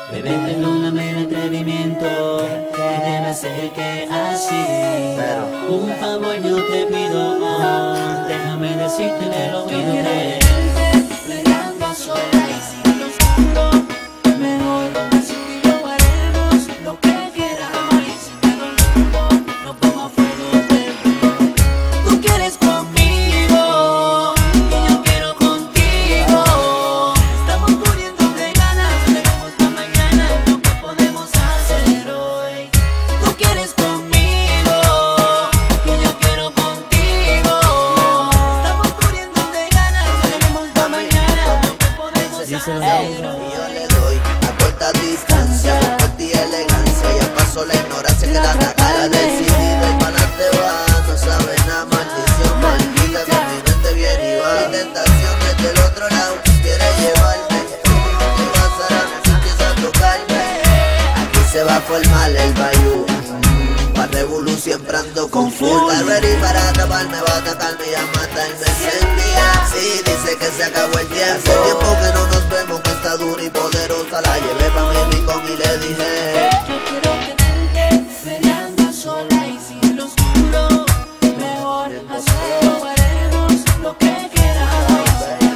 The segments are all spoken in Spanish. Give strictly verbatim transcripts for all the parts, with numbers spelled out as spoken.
Bebé, perdóname el atrevimiento que te me acerque así. Pero un favor yo te pido, oh, déjame decirte de lo que yo te peleando sola y sin lo oscuro. Mejor así tú y yo haremos lo que queramos y sin todo el mundo nos pongo a fuego, bebé. Tú quieres conmigo y yo quiero contigo. Estamos muriendo de ganas, veremos pa' mañana lo que podemos hacer hoy. Tú quieres conmigo y yo quiero contigo. Estamos muriendo de ganas, veremos pa' mañana lo que podemos hacer hoy. Y yo le doy a corta distancia, por ti elegancia, ya pasó la ignorancia que la cara decidida y para adelante va, no sabe nada, maldición maldita que mi mente viene y va. Mi tentación desde el otro lado quiere llevarme, ¿qué pasará si empieza a tocarme? Aquí se va a formar el bayou, pa' revolú siempre ando con full. Está ready para atraparme, va a atacarme y a matarme encendida. Sí, dice que se acabó el tiempo, hace tiempo que no nos vemos, que está dura y poderosa. La llevé pa' mi rincón y le dije: yo quiero tenerte peleando sola y sin lo oscuro. Mejor hacerlo, haremos lo que queramos.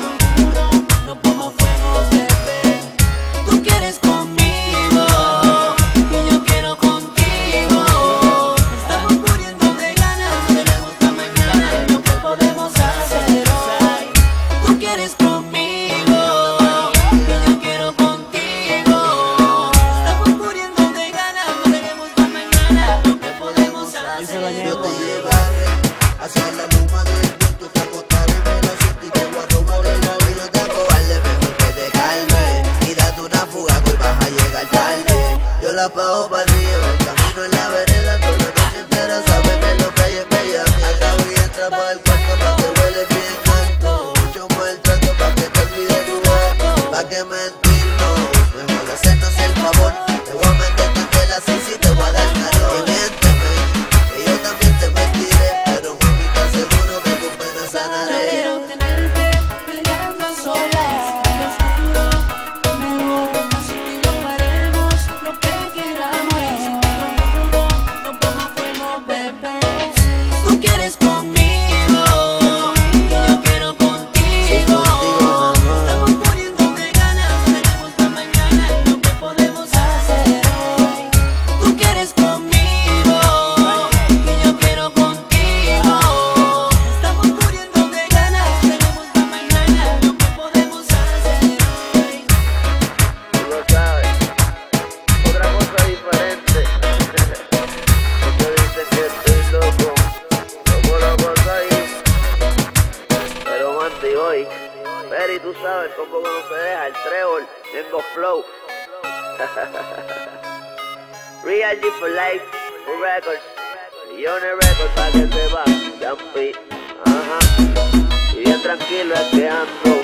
No pongo fuego, bebé. Tú quieres conmigo y yo quiero contigo. Estamos muriendo de ganas, veremos pa' mañana lo que podemos hacer hoy. Tú quieres conmigo y yo quiero contigo. Estamos muriendo de ganas, veremos pa' mañana lo que podemos hacer. yo te llevaré hacia la luma del viento, te acostaré en el asiento y te voy a robar el aire. No te cobarde, mejor que te calme y date una fuga que hoy vas a llegar tarde. Yo la pago para arriba, el camino en la vereda, toda la noche entera, sabes que lo que hay es bella. Acabo y entra pa' el cuarto pa' que huele bien alto, mucho maltrato pa' que te olvides tu gato. Pa' que mentirnos, mejor hacernos el favor. Te voy a meter en tela así si te voy a dar calor. Y miénteme, que yo también te mentiré, pero mami, te aseguro que tu pena Yo sanaré. quiero tenerte peleando sola y sin lo oscuro. Mejor así tú y yo haremos lo que queramos y sin todo el mundo nos pongo a fuego, bebé. Tú quieres conmigo y yo quiero contigo. Estamos muriendo de ganas, veremos pa' mañana lo que podemos hacer hoy. Tú quieres conmigo y yo quiero contigo. Estamos muriendo de ganas, veremos pa' mañana lo que podemos hacer hoy. Tú lo sabes, otra cosa diferente. Muchos dicen que estoy loco, loco la cosa ahí. Pero Manti hoy, Peri, tú sabes cómo no se deja el trébol, tengo flow. Real G for life, for records, millones records pa' que sepa, Jumpy, ajá. Y bien tranquilo es que ando.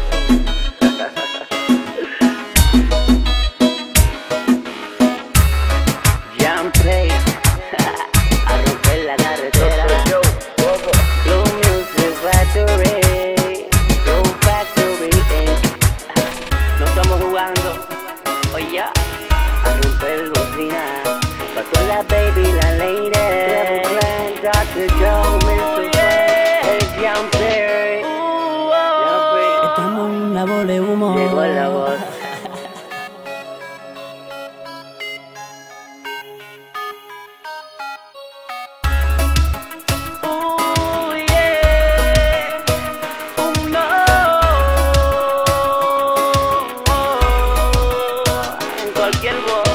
Jump play, a romper la carretera. Yo, Bobo. Blue Music Factory, Blue Factory, eh. No estamos jugando, oye, a romper bocina. Pa' toda la baby, la lady, doctor Joe, mister Fred, Jump play. Estamos en la bola de humo. Llegó la voz. Oh yeah, oh no, en cualquier voz.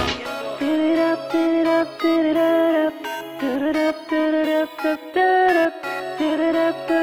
Put it up, put it up, put it up, put it up, put it up, put it up, put it up, put it up.